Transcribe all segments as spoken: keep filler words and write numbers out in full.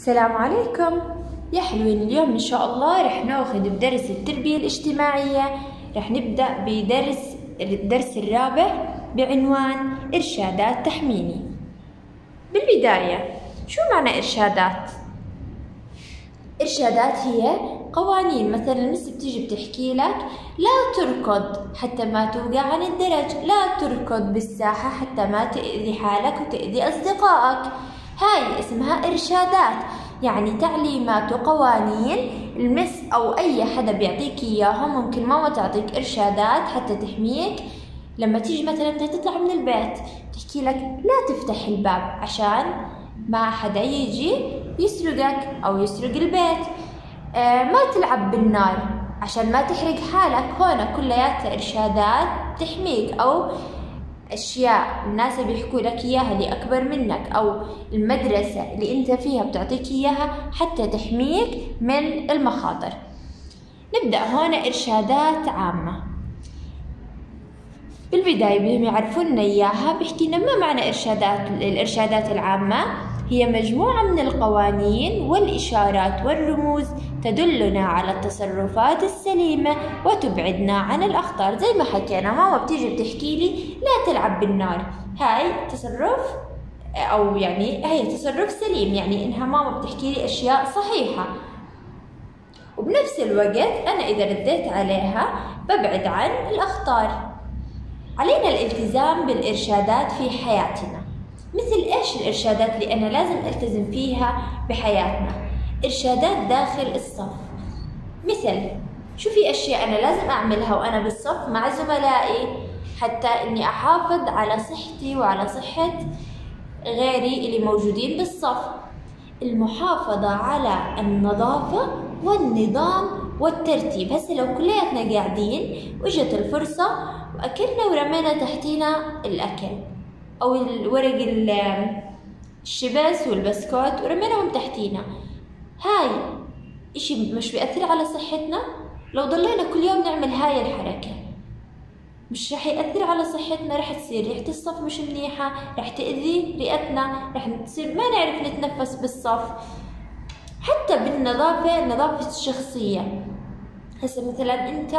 السلام عليكم يا حلوين. اليوم إن شاء الله رح ناخذ بدرس التربية الاجتماعية. رح نبدأ بدرس الدرس الرابع بعنوان إرشادات تحميني. بالبداية، شو معنى إرشادات؟ إرشادات هي قوانين. مثلا المس بتيجي بتحكي لك لا تركض حتى ما توقع عن الدرج، لا تركض بالساحة حتى ما تأذي حالك وتأذي أصدقائك. هاي اسمها إرشادات، يعني تعليمات وقوانين المس أو أي حدا بيعطيك إياها. ممكن ماما تعطيك إرشادات حتى تحميك. لما تيجي مثلا انت تطلع من البيت تحكي لك لا تفتح الباب عشان ما حدا يجي يسرقك أو يسرق البيت. آه ما تلعب بالنار عشان ما تحرق حالك. هون كلياتها إرشادات تحميك، أو أشياء الناس بيحكوا لك إياها اللي أكبر منك، أو المدرسة اللي أنت فيها بتعطيك إياها حتى تحميك من المخاطر. نبدأ هون إرشادات عامة. بالبداية بدهم يعرفونا إياها. بيحكي لنا ما معنى إرشادات. الإرشادات العامة هي مجموعة من القوانين والإشارات والرموز تدلنا على التصرفات السليمة وتبعدنا عن الأخطار. زي ما حكينا، ماما بتيجي بتحكي لي لا تلعب بالنار، هاي تصرف أو يعني هي تصرف سليم، يعني إنها ماما بتحكي لي أشياء صحيحة. وبنفس الوقت أنا إذا رديت عليها ببعد عن الأخطار. علينا الالتزام بالإرشادات في حياتنا. مثل إيش الإرشادات اللي أنا لازم ألتزم فيها بحياتنا؟ إرشادات داخل الصف. مثل شو في أشياء أنا لازم أعملها وأنا بالصف مع زملائي حتى إني أحافظ على صحتي وعلى صحة غيري اللي موجودين بالصف. المحافظة على النظافة والنظام والترتيب. هسه لو كلياتنا قاعدين وإجت الفرصة وأكلنا ورمينا تحتينا الأكل أو الورق الشبس والبسكوت ورميناهم تحتينا، هاي إشي مش بيأثر على صحتنا؟ لو ضلينا كل يوم نعمل هاي الحركة مش رح يأثر على صحتنا. رح تصير ريحة الصف مش منيحة، رح تأذي رئتنا، رح تصير ما نعرف نتنفس بالصف. حتى بالنظافة، النظافة الشخصية. هسه مثلا أنت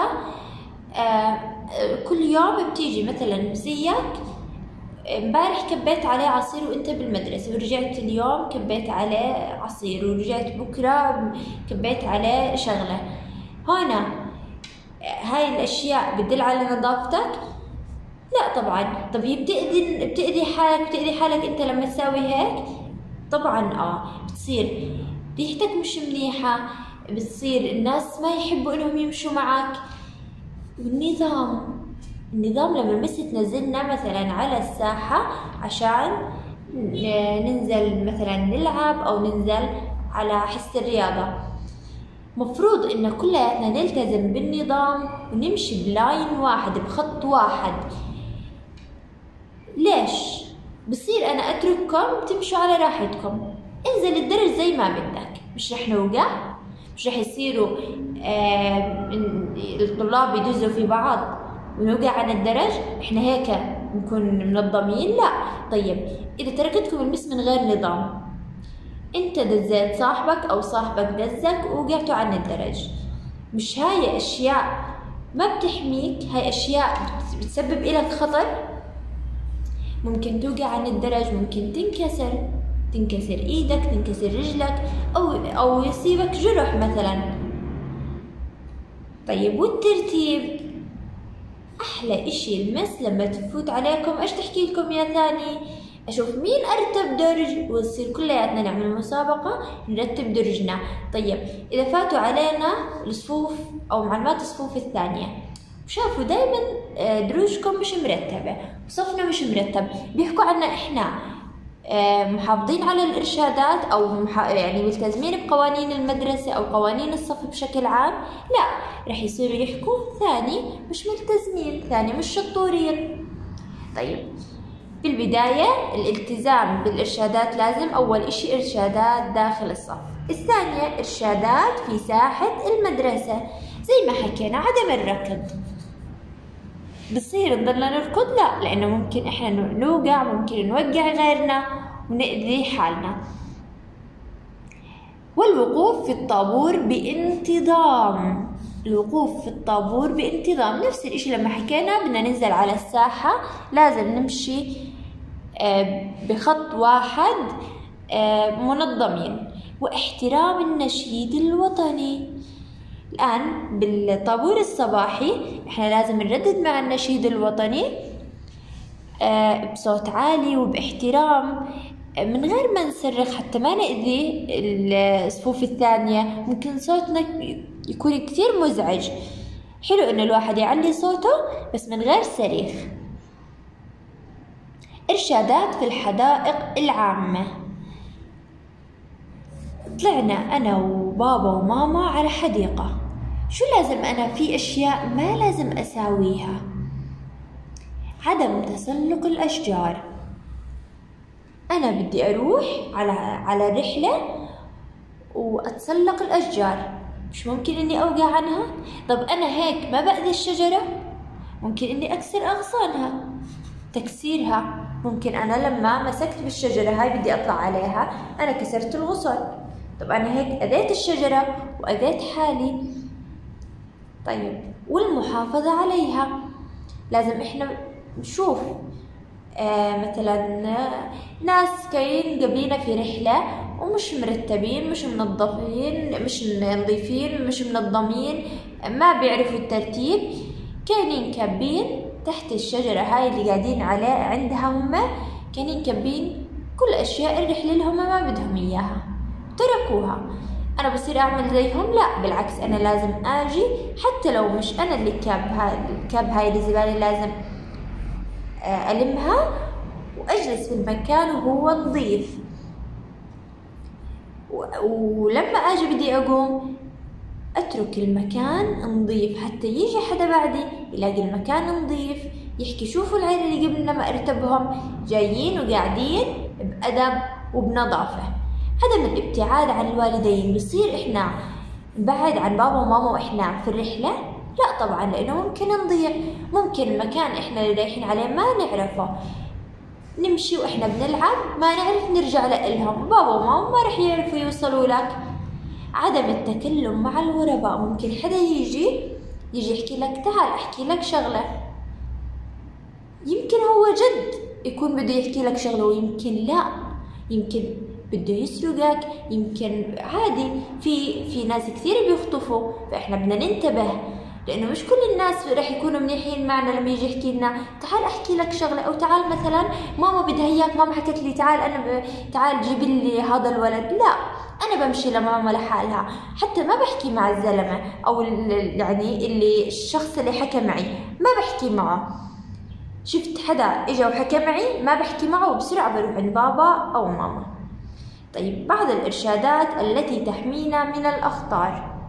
آه كل يوم بتيجي مثلا زيك امبارح كبيت عليه عصير وانت بالمدرسة، ورجعت اليوم كبيت عليه عصير، ورجعت بكرة كبيت عليه شغلة. هنا هاي الأشياء بتدل على نظافتك؟ لا طبعا. طب هي بتأذي بتأذي حالك بتأذي حالك انت لما تساوي هيك؟ طبعا اه. بتصير ريحتك مش منيحة، بتصير الناس ما يحبوا انهم يمشوا معك. والنظام النظام لما المس تنزلنا مثلا على الساحة عشان ننزل مثلا نلعب أو ننزل على حصة الرياضة، مفروض إن كلياتنا نلتزم بالنظام ونمشي بلاين واحد بخط واحد. ليش؟ بصير أنا أترككم تمشوا على راحتكم، انزل الدرج زي ما بدك، مش رح نوقع؟ مش رح يصيروا آه الطلاب يدزوا في بعض ونوقع عن الدرج؟ احنا هيك نكون منظمين؟ لا. طيب اذا تركتكم المس من غير نظام، انت دزيت صاحبك او صاحبك دزك ووقعتوا عن الدرج، مش هاي اشياء ما بتحميك؟ هاي اشياء بتسبب لك خطر. ممكن توقع عن الدرج، ممكن تنكسر تنكسر ايدك، تنكسر رجلك، او او يصيبك جرح مثلا. طيب والترتيب؟ أحلى إشي المس لما تفوت عليكم إيش تحكي لكم يا ثاني؟ أشوف مين أرتب درج ويصير كلياتنا نعمل مسابقة نرتب درجنا. طيب إذا فاتوا علينا الصفوف أو معلومات الصفوف الثانية وشافوا دايما دروجكم مش مرتبة وصفنا مش مرتب، بيحكوا عنا إحنا محافظين على الإرشادات أو يعني ملتزمين بقوانين المدرسة أو قوانين الصف بشكل عام؟ لا، رح يصيروا يحكوا ثاني مش ملتزمين، ثاني مش شطورين. طيب بالبداية الالتزام بالإرشادات لازم. أول إشي إرشادات داخل الصف. الثانية إرشادات في ساحة المدرسة. زي ما حكينا عدم الركض. بصير نضلنا نركض؟ لا، لأنه ممكن إحنا نوقع، ممكن نوقع غيرنا ونأذي حالنا. والوقوف في الطابور بانتظام. الوقوف في الطابور بانتظام نفس الاشي لما حكينا، بدنا ننزل على الساحة لازم نمشي بخط واحد منظمين، واحترام النشيد الوطني. الآن بالطابور الصباحي احنا لازم نردد مع النشيد الوطني بصوت عالي وباحترام من غير ما نصرخ حتى ما نأذي الصفوف الثانية، ممكن صوتنا يكون كثير مزعج. حلو إنه الواحد يعلي صوته بس من غير صريخ. إرشادات في الحدائق العامة. طلعنا أنا وبابا وماما على حديقة، شو لازم أنا؟ في أشياء ما لازم أساويها. عدم تسلق الأشجار. أنا بدي أروح على على رحلة وأتسلق الأشجار، مش ممكن إني أوقع عنها؟ طب أنا هيك ما بأذي الشجرة؟ ممكن إني أكسر أغصانها. تكسيرها ممكن أنا لما مسكت بالشجرة هاي بدي أطلع عليها أنا كسرت الغصن، طب أنا هيك أذيت الشجرة وأذيت حالي. طيب والمحافظة عليها، لازم إحنا نشوف آه مثلا ناس كاين قبلينا في رحلة ومش مرتبين، مش منظفين، مش نظيفين، مش منظمين، ما بيعرفوا الترتيب، كاينين كابين تحت الشجرة هاي اللي قاعدين عليه عندها، هم كاينين كابين كل أشياء الرحلة اللي هم ما بدهم إياها تركوها. أنا بصير أعمل زيهم؟ لا بالعكس، أنا لازم آجي حتى لو مش أنا اللي كاب هاي الكاب هاي الزبالة لازم ألمها وأجلس في المكان وهو نظيف. ولما أجي بدي أقوم أترك المكان نظيف حتى يجي حدا بعدي يلاقي المكان نظيف، يحكي شوفوا العيلة اللي قبلنا ما ارتبهم جايين وقاعدين بأدب وبنظافة. عدم الابتعاد عن الوالدين. بصير إحنا نبعد عن بابا وماما وإحنا في الرحلة؟ لا طبعا، لأنه ممكن نضيع، ممكن المكان إحنا اللي رايحين عليه ما نعرفه، نمشي وإحنا بنلعب ما نعرف نرجع لإلهم، بابا وماما ما رح يعرفوا يوصلوا لك. عدم التكلم مع الغرباء. ممكن حدا يجي يجي يحكي لك تعال أحكي لك شغلة، يمكن هو جد يكون بده يحكي لك شغلة ويمكن لا، يمكن بده يسرقك، يمكن عادي، في في ناس كثير بيخطفوا، فإحنا بدنا ننتبه، لأنه مش كل الناس رح يكونوا منيحين معنا لما يجي يحكي لنا تعال أحكي لك شغلة، أو تعال مثلا ماما بدها إياك، ماما حكت لي تعال أنا ب... تعال جيب لي هذا الولد، لا أنا بمشي لماما لحالها، حتى ما بحكي مع الزلمة أو يعني اللي الشخص اللي حكى معي ما بحكي معه. شفت حدا إجا وحكى معي ما بحكي معه وبسرعة بروح عند بابا أو ماما. طيب بعض الإرشادات التي تحمينا من الأخطار.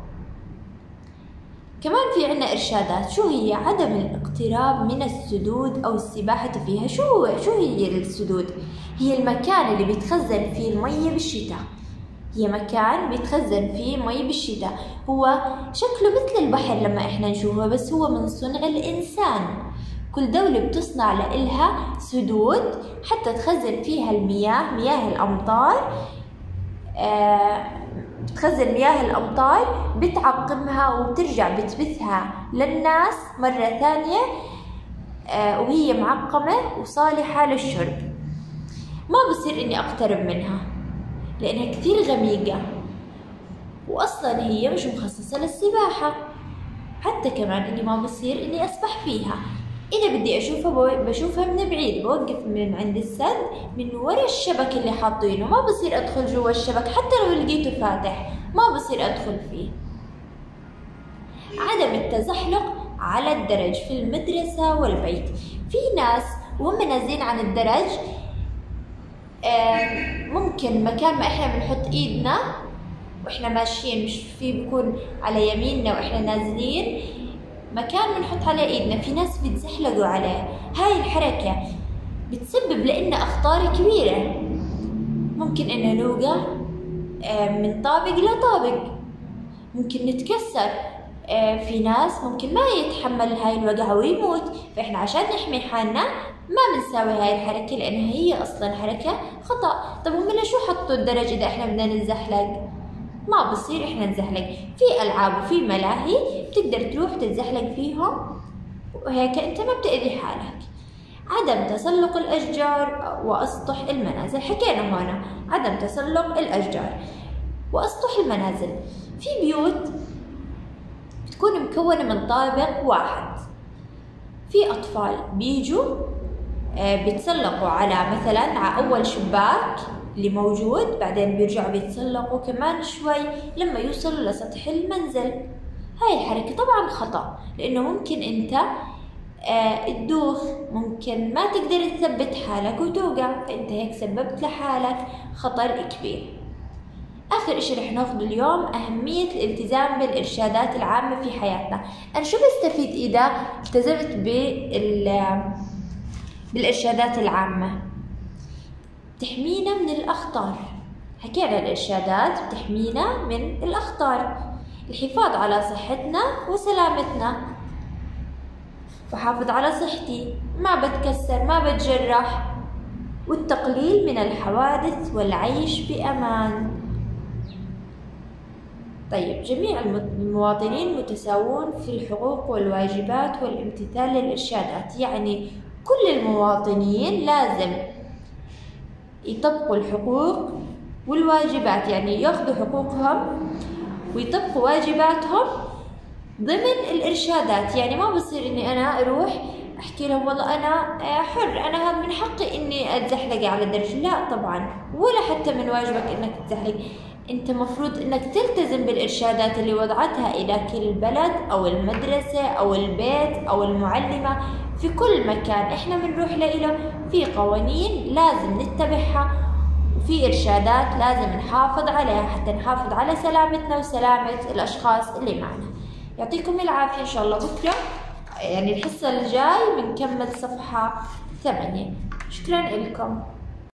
كمان في عنا إرشادات. شو هي؟ عدم الاقتراب من السدود أو السباحة فيها. شو هو؟ شو هي السدود؟ هي المكان اللي بيتخزن فيه المية بالشتاء، هي مكان بيتخزن فيه مي بالشتاء، هو شكله مثل البحر لما احنا نشوفه، بس هو من صنع الإنسان. كل دولة بتصنع لإلها سدود حتى تخزن فيها المياه، مياه الأمطار، آه بتخزن مياه الأمطار، بتعقمها وبترجع بتبثها للناس مرة ثانية، آه وهي معقمة وصالحة للشرب. ما بصير إني أقترب منها لأنها كثير غميقة، وأصلا هي مش مخصصة للسباحة. حتى كمان إني ما بصير إني أسبح فيها، إذا بدي أشوفها بشوفها من بعيد، بوقف من عند السد من ورا الشبك اللي حاطينه، ما بصير أدخل جوا الشبك حتى لو لقيته فاتح، ما بصير أدخل فيه. عدم التزحلق على الدرج في المدرسة والبيت. في ناس وهم نازلين عن الدرج ممكن مكان ما احنا بنحط ايدنا واحنا ماشيين، مش في بيكون على يميننا واحنا نازلين مكان بنحط على ايدنا، في ناس بيتزحلقوا عليه. هاي الحركة بتسبب لنا اخطار كبيرة، ممكن ان نوقع من طابق لطابق، ممكن نتكسر، في ناس ممكن ما يتحمل هاي الوقعة ويموت. فاحنا عشان نحمي حالنا ما بنساوي هاي الحركة لأنها هي أصلا حركة خطأ. طب هم ليش حطوا الدرج إذا إحنا بدنا نتزحلق؟ ما بصير إحنا نزحلق. في ألعاب وفي ملاهي بتقدر تروح تتزحلق فيهم وهيك أنت ما بتأذي حالك. عدم تسلق الأشجار وأسطح المنازل، حكينا هنا عدم تسلق الأشجار وأسطح المنازل. في بيوت بتكون مكونة من طابق واحد، في أطفال بيجوا بيتسلقوا على مثلا على أول شباك اللي موجود، بعدين بيرجعوا بيتسلقوا كمان شوي لما يوصلوا لسطح المنزل. هاي الحركة طبعا خطأ، لأنه ممكن أنت تدوخ، ممكن ما تقدر تثبت حالك وتوقع، فأنت هيك سببت لحالك خطر كبير. آخر إشي رح ناخده اليوم أهمية الالتزام بالإرشادات العامة في حياتنا. أنا شو بستفيد إذا التزمت بال بالإرشادات العامة؟ بتحمينا من الأخطار. حكينا الإرشادات بتحمينا من الأخطار، الحفاظ على صحتنا وسلامتنا، بحافظ على صحتي، ما بتكسر ما بتجرح، والتقليل من الحوادث والعيش بأمان. طيب، جميع المواطنين متساوون في الحقوق والواجبات والامتثال للإرشادات، يعني كل المواطنين لازم يطبقوا الحقوق والواجبات، يعني ياخذوا حقوقهم ويطبقوا واجباتهم ضمن الإرشادات. يعني ما بصير إني أنا أروح أحكي لهم والله أنا حر، أنا هذا من حقي إني أتزحلق على الدرج. لا طبعا، ولا حتى من واجبك إنك تزحلق. أنت مفروض إنك تلتزم بالإرشادات اللي وضعتها إلى كل بلد أو المدرسة أو البيت أو المعلمة. في كل مكان إحنا بنروح له في قوانين لازم نتبعها، وفي إرشادات لازم نحافظ عليها حتى نحافظ على سلامتنا وسلامة الأشخاص اللي معنا. يعطيكم العافية. إن شاء الله بكرة يعني الحصة الجاي بنكمل صفحة ثمانية. شكرا لكم.